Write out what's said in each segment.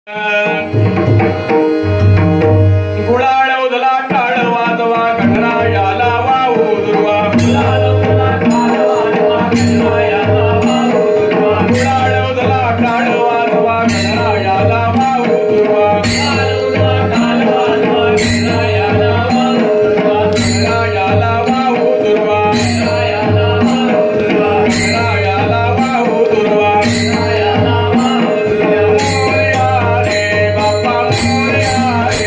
गुळाळवदला टाळ वाजवा गणरायाला वाहू दुर्वा गुळाळवदला टाळ वाजवा गणरायाला वाहू दुर्वा गुळाळवदला टाळ वाजवा गणरायाला वाहू दुर्वा गुळाळवदला टाळ वाजवा गणरायाला वाहू दुर्वा गणरायाला वाहू दुर्वा गणरायाला वाहू दुर्वा गणरायाला वाहू दुर्वा गणरायाला वाहू दुर्वा मोरया रे बाप्पा मोरया रे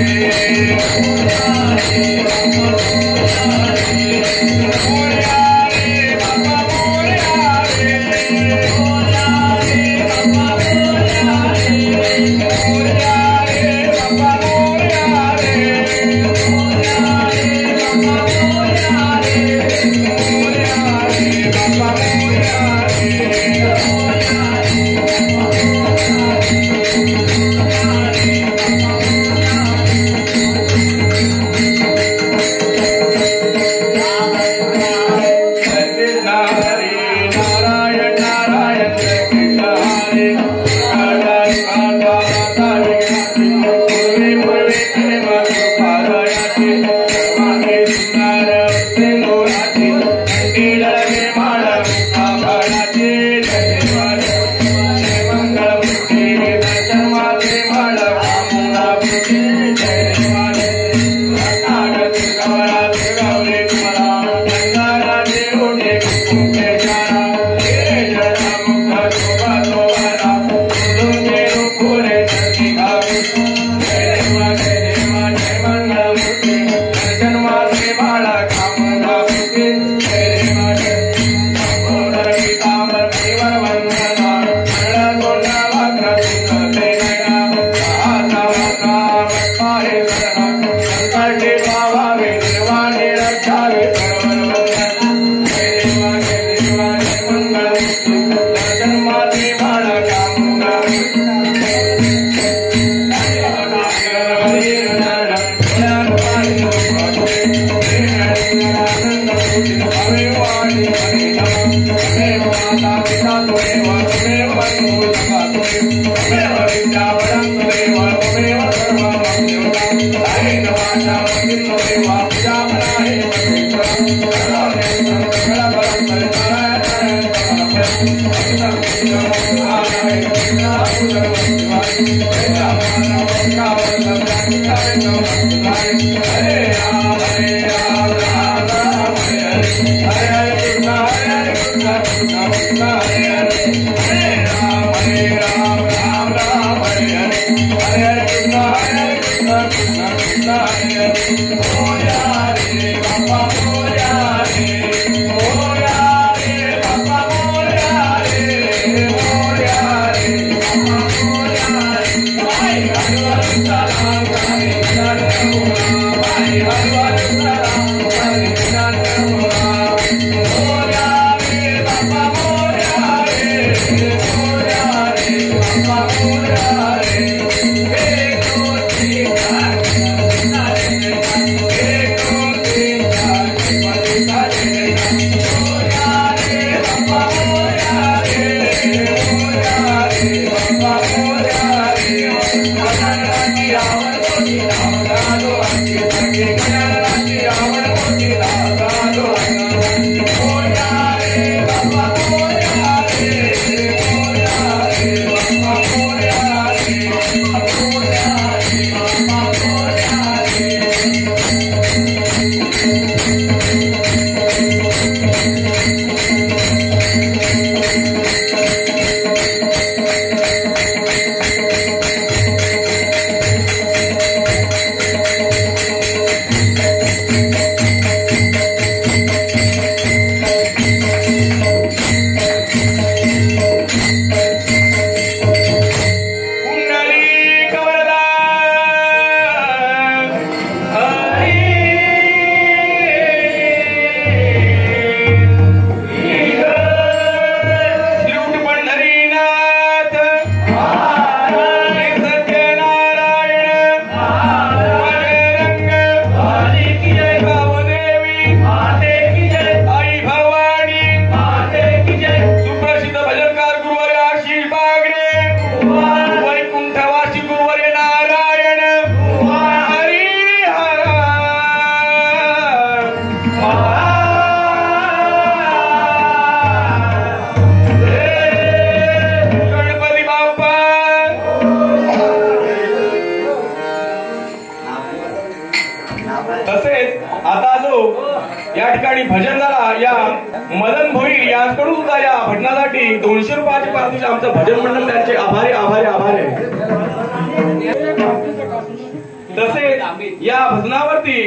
या ठिकाणी भजन झाला या मदन भोई यांच्याकडून सुद्धा या भजनासाठी 200 रुपयाचे पारितोषिक आमचं भजन मंडळ त्यांचे आभारी आभारी आभारी आहे। तसेच या भजनावरती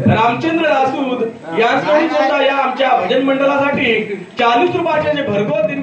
रामचंद्र दासूद यांच्याकडून सुद्धा या आमच्या भजन मंडळासाठी 40 रुपयाचे जे भरघोस